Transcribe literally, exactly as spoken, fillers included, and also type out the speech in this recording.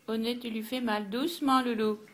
Au nez, tu lui fais mal. Doucement, Loulou.